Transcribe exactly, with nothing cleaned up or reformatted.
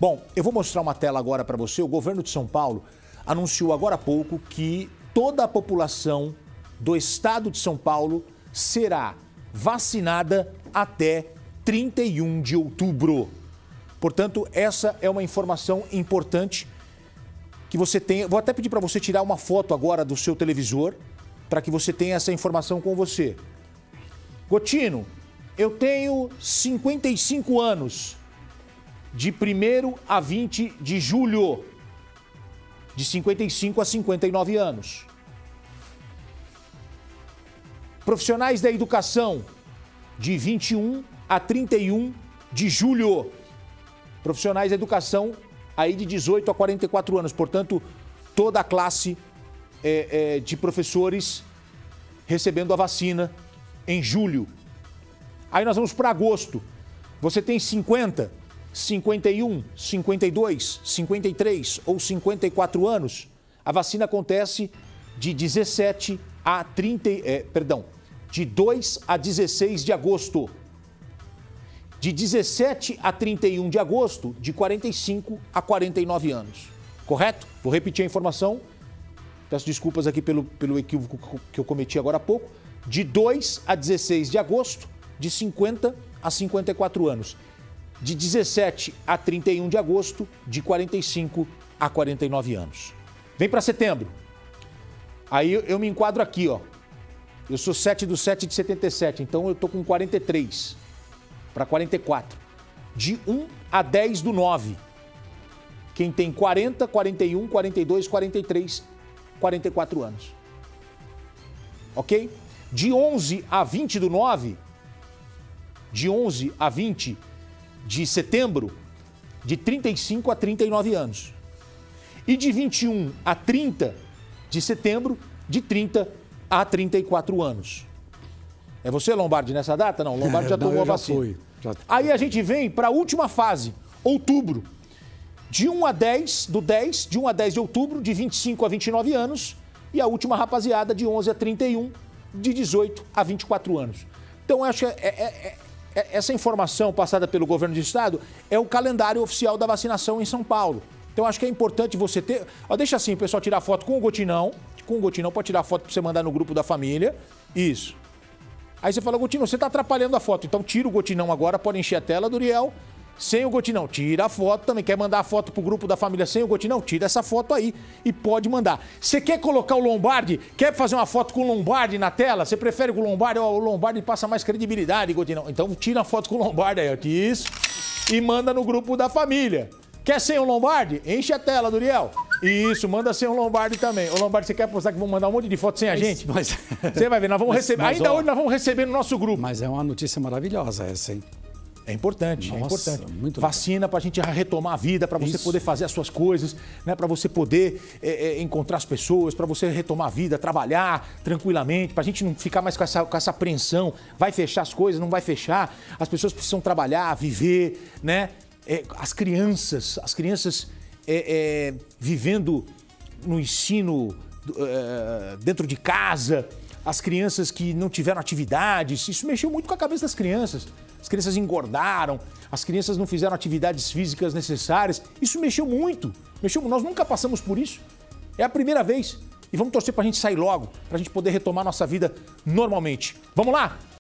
Bom, eu vou mostrar uma tela agora para você. O governo de São Paulo anunciou agora há pouco que toda a população do estado de São Paulo será vacinada até trinta e um de outubro. Portanto, essa é uma informação importante que você tenha. Vou até pedir para você tirar uma foto agora do seu televisor para que você tenha essa informação com você. Gotino, eu tenho cinquenta e cinco anos, de primeiro a vinte de julho, de cinquenta e cinco a cinquenta e nove anos. Profissionais da educação, de vinte e um a trinta e um de julho. Profissionais da educação, aí de dezoito a quarenta e quatro anos. Portanto, toda a classe é, é, de professores recebendo a vacina em julho. Aí nós vamos para agosto. Você tem cinquenta, cinquenta e um, cinquenta e dois, cinquenta e três ou cinquenta e quatro anos. A vacina acontece de dezessete a trinta, é, perdão, de dois a dezesseis de agosto. De dezessete a trinta e um de agosto, de quarenta e cinco a quarenta e nove anos. Correto? Vou repetir a informação. Peço desculpas aqui pelo, pelo equívoco que eu cometi agora há pouco. De dois a dezesseis de agosto, de cinquenta a cinquenta e quatro anos. De dezessete a trinta e um de agosto, de quarenta e cinco a quarenta e nove anos. Vem para setembro. Aí eu, eu me enquadro aqui, ó. Eu sou sete do sete de setenta e sete, então eu tô com quarenta e três para quarenta e quatro. De um a dez do nove. Quem tem quarenta, quarenta e um, quarenta e dois, quarenta e três, quarenta e quatro anos. Ok? De onze a vinte do nove, de onze a vinte de setembro, de trinta e cinco a trinta e nove anos. E de vinte e um a trinta de setembro, de trinta a trinta e quatro anos. É você, Lombardi, nessa data? Não, Lombardi já Não, tomou a já vacina. fui. Já... Aí a gente vem para a última fase, outubro. De um a dez, do dez, de um a dez de outubro, de vinte e cinco a vinte e nove anos. E a última rapaziada, de onze a trinta e um, de dezoito a vinte e quatro anos. Então, eu acho que é, é, é, essa informação passada pelo governo do estado é o calendário oficial da vacinação em São Paulo. Então, acho que é importante você ter... Ó, deixa assim, o pessoal tirar foto com o Gotinão. Com o Gotinão, pode tirar foto para você mandar no grupo da família. Isso. Aí você fala, Gotinão, você está atrapalhando a foto. Então, tira o Gotinão agora, pode encher a tela, Duriel. Sem o Gotinão, tira a foto também. Quer mandar a foto pro grupo da família sem o Gotinão? Tira essa foto aí e pode mandar. Você quer colocar o Lombardi? Quer fazer uma foto com o Lombardi na tela? Você prefere com o Lombardi? Ó, o Lombardi passa mais credibilidade, Gotinão. Então tira a foto com o Lombardi aí, ó. Isso. E manda no grupo da família. Quer sem o Lombardi? Enche a tela, Duriel. Isso, manda sem o Lombardi também. Ô, Lombardi, você quer postar que vão mandar um monte de foto sem a gente? Mas... Você vai ver, nós vamos mas, receber. mas, Ainda ó, hoje nós vamos receber no nosso grupo. Mas é uma notícia maravilhosa essa, hein? É importante, Nossa, é importante. Muito Vacina para a gente retomar a vida, para você Isso. poder fazer as suas coisas, né? Para você poder é, é, encontrar as pessoas, para você retomar a vida, trabalhar tranquilamente, para a gente não ficar mais com essa, com essa apreensão. Vai fechar as coisas, não vai fechar. As pessoas precisam trabalhar, viver, né? É, as crianças, as crianças é, é, vivendo no ensino é, dentro de casa, as crianças que não tiveram atividades, isso mexeu muito com a cabeça das crianças. As crianças engordaram, as crianças não fizeram atividades físicas necessárias. Isso mexeu muito. Mexeu, nós nunca passamos por isso. É a primeira vez. E vamos torcer para a gente sair logo, para a gente poder retomar nossa vida normalmente. Vamos lá?